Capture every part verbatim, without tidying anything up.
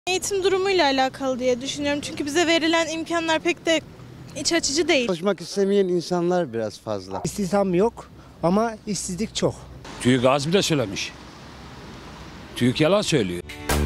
Eğitim durumuyla alakalı diye düşünüyorum. Çünkü bize verilen imkanlar pek de iç açıcı değil. Çalışmak istemeyen insanlar biraz fazla. İstihdam yok ama işsizlik çok. TÜİK az bile söylemiş. TÜİK yalan söylüyor.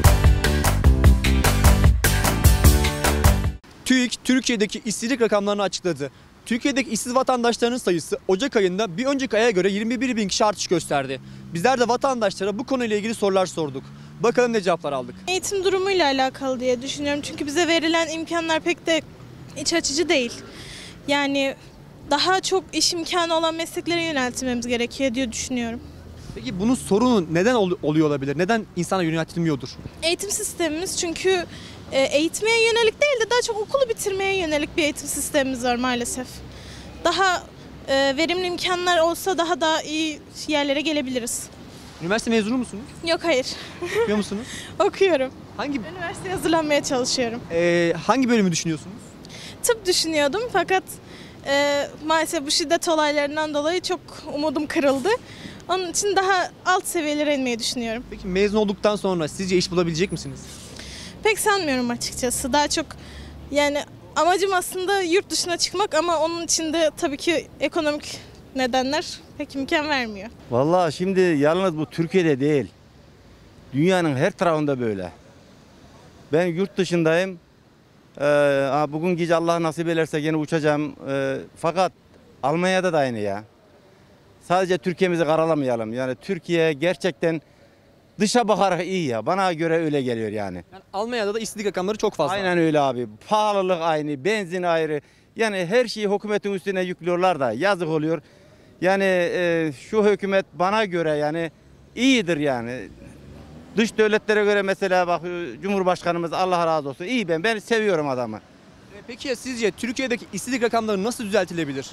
TÜİK, Türkiye'deki işsizlik rakamlarını açıkladı. Türkiye'deki işsiz vatandaşların sayısı Ocak ayında bir önceki aya göre yirmi bir bin kişi artış gösterdi. Bizler de vatandaşlara bu konuyla ilgili sorular sorduk. Bakalım ne cevaplar aldık. Eğitim durumuyla alakalı diye düşünüyorum. Çünkü bize verilen imkanlar pek de iç açıcı değil. Yani daha çok iş imkanı olan mesleklere yöneltmemiz gerekiyor diye düşünüyorum. Peki bunun sorunu neden ol- oluyor olabilir? Neden insana yöneltilmiyordur? Eğitim sistemimiz çünkü e, eğitmeye yönelik değil de daha çok okulu bitirmeye yönelik bir eğitim sistemimiz var maalesef. Daha e, verimli imkanlar olsa daha da iyi yerlere gelebiliriz. Üniversite mezunu musunuz? Yok hayır. Okuyor musunuz? Okuyorum. Hangi Üniversiteye hazırlanmaya çalışıyorum. e, hangi bölümü düşünüyorsunuz? Tıp düşünüyordum fakat e, maalesef bu şiddet olaylarından dolayı çok umudum kırıldı. Onun için daha alt seviyelere inmeyi düşünüyorum. Peki mezun olduktan sonra sizce iş bulabilecek misiniz? Pek sanmıyorum açıkçası. Daha çok yani amacım aslında yurt dışına çıkmak ama onun için de tabii ki ekonomik nedenler pek imkan vermiyor. Vallahi şimdi yalnız bu Türkiye'de değil. Dünyanın her tarafında böyle. Ben yurt dışındayım. Ee, bugün gece Allah nasip ederse yine uçacağım. Ee, fakat Almanya'da da aynı ya. Sadece Türkiye'mizi karalamayalım. Yani Türkiye gerçekten dışa bakarak iyi ya. Bana göre öyle geliyor yani. Yani Almanya'da da işsizlik rakamları çok fazla. Aynen öyle abi. Pahalılık aynı, benzin ayrı. Yani her şeyi hükümetin üstüne yüklüyorlar da yazık oluyor. Yani e, şu hükümet bana göre yani iyidir yani. Dış devletlere göre mesela bak Cumhurbaşkanımız Allah razı olsun iyi ben ben seviyorum adamı. E, Peki ya sizce Türkiye'deki işsizlik rakamları nasıl düzeltilebilir?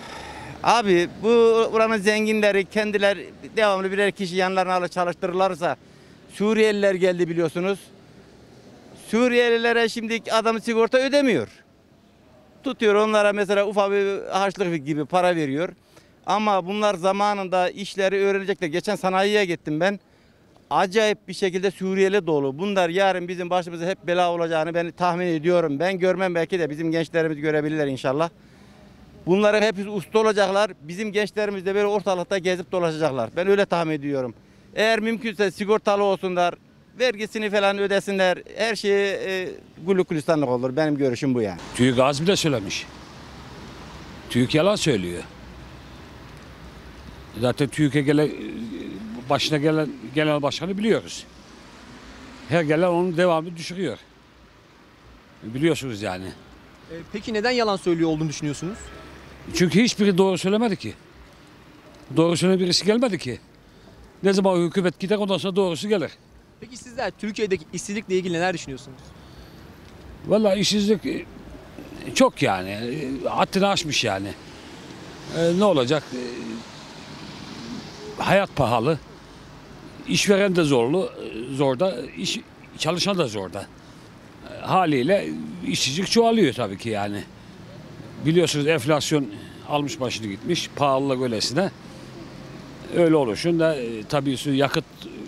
Abi bu buranın zenginleri kendiler devamlı birer kişi yanlarına alıp çalıştırırlarsa Suriyeliler geldi biliyorsunuz. Suriyelilere şimdi adam sigorta ödemiyor. Tutuyor onlara mesela ufak bir harçlık gibi para veriyor. Ama bunlar zamanında işleri öğrenecekler. Geçen sanayiye gittim ben. Acayip bir şekilde Suriyeli dolu. Bunlar yarın bizim başımıza hep bela olacağını ben tahmin ediyorum. Ben görmem belki de bizim gençlerimiz görebilirler inşallah. Bunların hepsi usta olacaklar. Bizim gençlerimiz de böyle ortalıkta gezip dolaşacaklar. Ben öyle tahmin ediyorum. Eğer mümkünse sigortalı olsunlar, vergisini falan ödesinler. Her şeyi e, güllük gülistanlık olur. Benim görüşüm bu yani. TÜİK az bile söylemiş. TÜİK yalan söylüyor. Zaten TÜİK'e gelen, başına gelen genel başkanı biliyoruz. Her gelen onun devamını düşürüyor. Biliyorsunuz yani. E, Peki neden yalan söylüyor olduğunu düşünüyorsunuz? Çünkü hiçbiri doğru söylemedi ki. Doğru söyleyen birisi gelmedi ki. Ne zaman hükümet gider ondan sonra doğrusu gelir. Peki sizler Türkiye'deki işsizlikle ilgili neler düşünüyorsunuz? Vallahi işsizlik e, çok yani. E, Haddini aşmış yani. E, ne olacak? E, hayat pahalı. İşveren de zorlu, e, zorda. İş, çalışan da zorda. E, haliyle işsizlik çoğalıyor tabii ki yani. Biliyorsunuz enflasyon almış başını gitmiş. Pahalılık öylesine. Öyle oluşunda e, tabii yakıt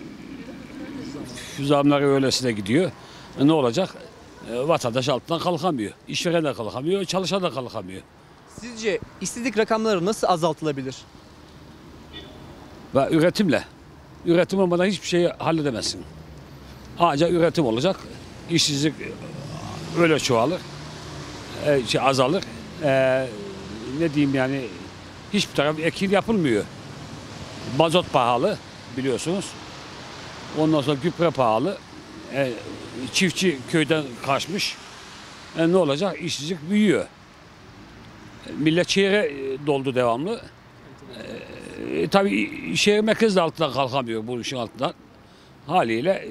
e, zamları öylesine gidiyor. E, ne olacak? E, vatandaş altından kalkamıyor. İşveren de kalkamıyor, çalışan da kalkamıyor. Sizce işsizlik rakamları nasıl azaltılabilir? Ve üretimle. Üretim olmadan hiçbir şeyi halledemezsin. Ancak üretim olacak. İşsizlik öyle çoğalır. E, şey azalır. E, ne diyeyim yani hiçbir taraf ekin yapılmıyor. Mazot pahalı biliyorsunuz. Ondan sonra gübre pahalı. E, çiftçi köyden kaçmış. E, ne olacak? İşsizlik büyüyor. E, millet şehre doldu devamlı. E, tabii şehir merkezi de altından kalkamıyor bu işin altından. Haliyle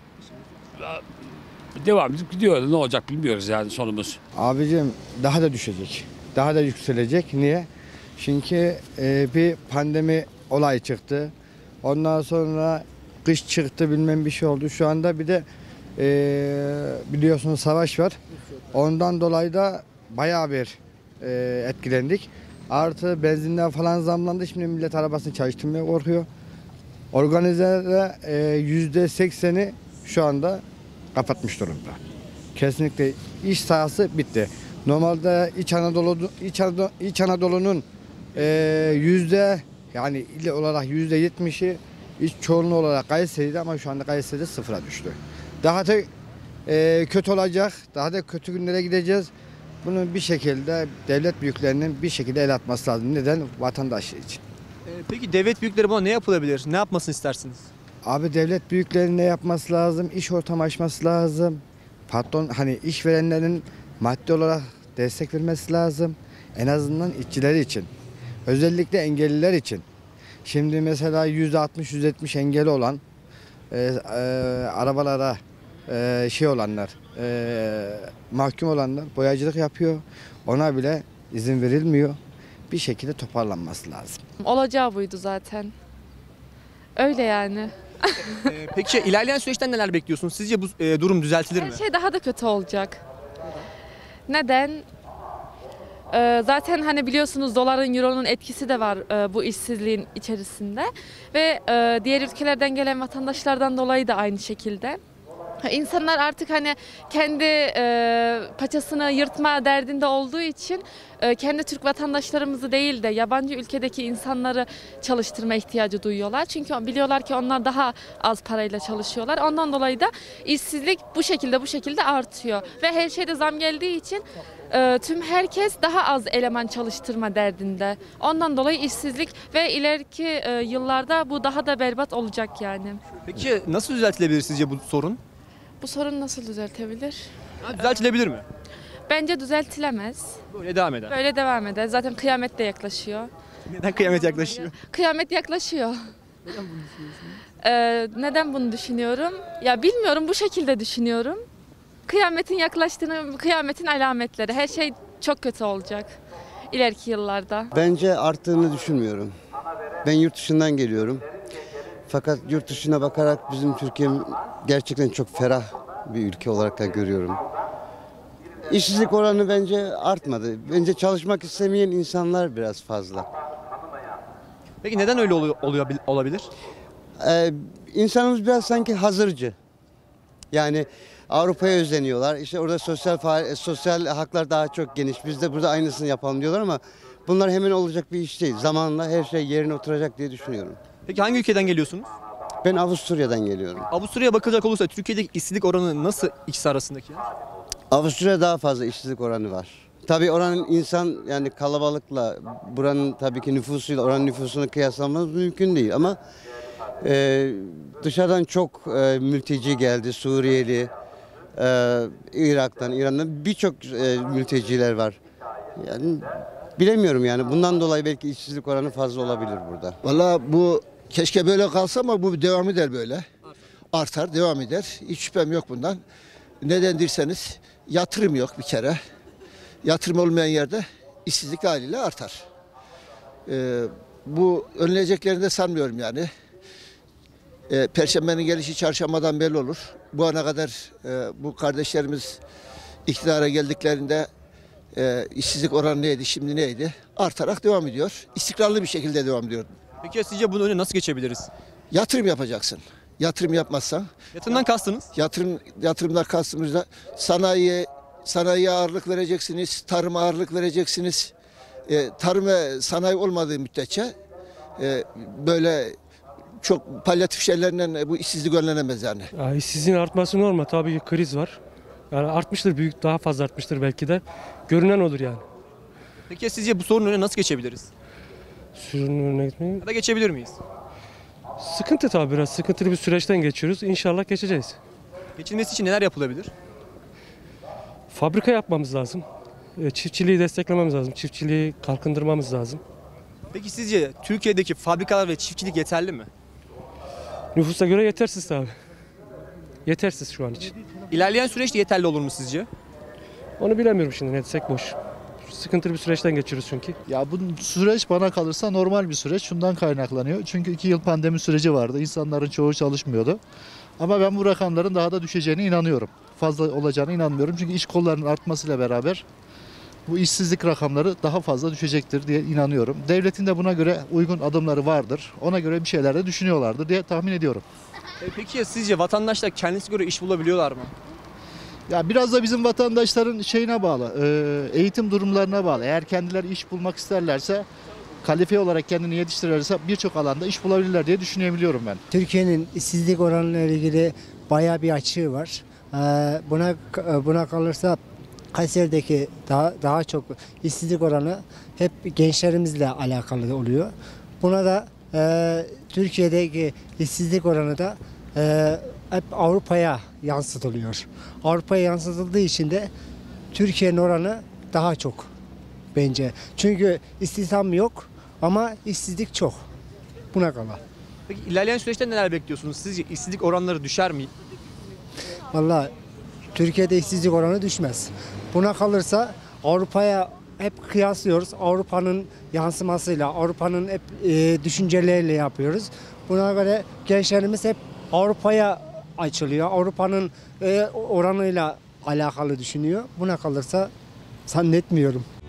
e, devam edip gidiyor. Ne olacak bilmiyoruz yani sonumuz. Abicim daha da düşecek. Daha da yükselecek. Niye? Çünkü e, bir pandemi olay çıktı. Ondan sonra kış çıktı bilmem bir şey oldu. Şu anda bir de e, biliyorsunuz savaş var. Ondan dolayı da bayağı bir e, etkilendik. Artı benzinler falan zamlandı. Şimdi millet arabasını çalıştırmaya korkuyor. Organizelere yüzde sekseni şu anda kapatmış durumda. Kesinlikle iş sahası bitti. Normalde İç Anadolu İç Anadolu, İç Anadolu'nun e, yüzde yani il olarak yüzde yetmişi iç çoğunluğu olarak Kayseri'de ama şu anda Kayseri'de sıfıra düştü. Daha da e, kötü olacak. Daha da kötü günlere gideceğiz. Bunun bir şekilde devlet büyüklerinin bir şekilde el atması lazım. Neden? Vatandaşı için. Ee, peki devlet büyükleri buna ne yapılabilir? Ne yapmasını istersiniz? Abi devlet büyüklerinin ne yapması lazım? İş ortamı açması lazım. Patron hani işverenlerin maddi olarak destek vermesi lazım. En azından işçileri için. Özellikle engelliler için. Şimdi mesela yüzde altmış yüzde yetmiş engelli olan e, e, arabalara e, şey olanlar e, mahkum olanlar boyacılık yapıyor. Ona bile izin verilmiyor. Bir şekilde toparlanması lazım. Olacağı buydu zaten. Öyle yani. Ee, peki ilerleyen süreçten neler bekliyorsunuz? Sizce bu e, durum düzeltilir mi? Her şey daha da kötü olacak. Neden? Ee, zaten hani biliyorsunuz doların, euronun etkisi de var e, bu işsizliğin içerisinde. Ve e, diğer ülkelerden gelen vatandaşlardan dolayı da aynı şekilde. Ha, İnsanlar artık hani kendi e, paçasını yırtma derdinde olduğu için e, kendi Türk vatandaşlarımızı değil de yabancı ülkedeki insanları çalıştırma ihtiyacı duyuyorlar. Çünkü biliyorlar ki onlar daha az parayla çalışıyorlar. Ondan dolayı da işsizlik bu şekilde bu şekilde artıyor. Ve her şeyde zam geldiği için e, tüm herkes daha az eleman çalıştırma derdinde. Ondan dolayı işsizlik ve ileriki e, yıllarda bu daha da berbat olacak yani. Peki nasıl düzeltilebilir sizce bu sorun? Bu sorun nasıl düzeltebilir? Ha, düzeltilebilir mi? Bence düzeltilemez. Böyle devam eder. Böyle devam eder. Zaten kıyamet de yaklaşıyor. Neden kıyamet yaklaşıyor? Kıyamet yaklaşıyor. Neden bunu düşünüyorsunuz? Ee, neden bunu düşünüyorum? Ya bilmiyorum, bu şekilde düşünüyorum. Kıyametin yaklaştığını, kıyametin alametleri. Her şey çok kötü olacak ileriki yıllarda. Bence arttığını düşünmüyorum. Ben yurt dışından geliyorum. Fakat yurt dışına bakarak bizim Türkiye gerçekten çok ferah bir ülke olarak da görüyorum. İşsizlik oranı bence artmadı. Bence çalışmak istemeyen insanlar biraz fazla. Peki neden öyle oluyor, oluyor olabilir? Ee, insanımız biraz sanki hazırcı. Yani Avrupa'ya özeniyorlar. İşte orada sosyal faal- sosyal haklar daha çok geniş. Biz de burada aynısını yapalım diyorlar ama bunlar hemen olacak bir iş değil. Zamanla her şey yerine oturacak diye düşünüyorum. Peki hangi ülkeden geliyorsunuz? Ben Avusturya'dan geliyorum. Avusturya'ya bakacak olursa Türkiye'deki işsizlik oranı nasıl ikisi arasındaki? Avusturya daha fazla işsizlik oranı var. Tabii oranın insan yani kalabalıkla buranın tabii ki nüfusuyla oranın nüfusunu kıyaslamamız mümkün değil ama e, dışarıdan çok e, mülteci geldi. Suriyeli, e, Irak'tan, İran'dan birçok e, mülteciler var. Yani bilemiyorum yani bundan dolayı belki işsizlik oranı fazla olabilir burada. Valla bu keşke böyle kalsa ama bu devam eder böyle. Artar, devam eder. Hiç şüphem yok bundan. Neden derseniz yatırım yok bir kere. Yatırım olmayan yerde işsizlik haliyle artar. Ee, bu önleneceklerini de sanmıyorum yani. Ee, Perşembenin gelişi çarşambadan belli olur. Bu ana kadar e, bu kardeşlerimiz iktidara geldiklerinde e, işsizlik oranı neydi, şimdi neydi? Artarak devam ediyor. İstikrarlı bir şekilde devam ediyor. Peki sizce bunun önüne nasıl geçebiliriz? Yatırım yapacaksın. Yatırım yapmazsan, Yatırımdan kastınız? yatırım yatırımlar kastımızda sanayiye sanayiye ağırlık vereceksiniz, tarıma ağırlık vereceksiniz. E, tarım ve sanayi olmadığı müddetçe e, böyle çok palyatif şeylerle bu işsizlik önlenemez yani. Ya işsizliğin artması normal. Tabii ki kriz var. Yani artmıştır, büyük daha fazla artmıştır belki de. Görünen olur yani. Peki sizce bu sorunun önüne nasıl geçebiliriz? Sürünün önüne gitmeyi. Ya da geçebilir miyiz? Sıkıntı tabii, biraz sıkıntılı bir süreçten geçiyoruz. İnşallah geçeceğiz. Geçilmesi için neler yapılabilir? Fabrika yapmamız lazım. E, Çiftçiliği desteklememiz lazım. Çiftçiliği kalkındırmamız lazım. Peki sizce Türkiye'deki fabrikalar ve çiftçilik yeterli mi? Nüfusa göre yetersiz tabii. Yetersiz şu an için. İlerleyen süreçte yeterli olur mu sizce? Onu bilemiyorum şimdi, ne desek boş. Sıkıntılı bir süreçten geçiyoruz çünkü. Ya bu süreç bana kalırsa normal bir süreç. Şundan kaynaklanıyor. Çünkü iki yıl pandemi süreci vardı. İnsanların çoğu çalışmıyordu. Ama ben bu rakamların daha da düşeceğine inanıyorum. Fazla olacağına inanmıyorum. Çünkü iş kollarının artmasıyla beraber bu işsizlik rakamları daha fazla düşecektir diye inanıyorum. Devletin de buna göre uygun adımları vardır. Ona göre bir şeyler de düşünüyorlardır diye tahmin ediyorum. E peki ya sizce vatandaşlar kendisi göre iş bulabiliyorlar mı? Ya biraz da bizim vatandaşların şeyine bağlı, e, eğitim durumlarına bağlı. Eğer kendileri iş bulmak isterlerse, kalifiye olarak kendini yetiştirirlerse birçok alanda iş bulabilirler diye düşünebiliyorum ben. Türkiye'nin işsizlik oranıyla ilgili bayağı bir açığı var. Ee, Buna buna kalırsa Kayseri'deki daha daha çok işsizlik oranı hep gençlerimizle alakalı oluyor. Buna da e, Türkiye'deki işsizlik oranı da e, hep Avrupa'ya yansıtılıyor. Avrupa'ya yansıtıldığı için de Türkiye'nin oranı daha çok bence. Çünkü istihdam yok ama işsizlik çok. Buna kala. Peki ilerleyen süreçte neler bekliyorsunuz? Sizce işsizlik oranları düşer mi? Vallahi Türkiye'de işsizlik oranı düşmez. Buna kalırsa Avrupa'ya hep kıyaslıyoruz. Avrupa'nın yansımasıyla, Avrupa'nın hep e, düşünceleriyle yapıyoruz. Buna göre gençlerimiz hep Avrupa'ya açılıyor. Avrupa'nın e, oranıyla alakalı düşünüyor. Buna kalırsa zannetmiyorum.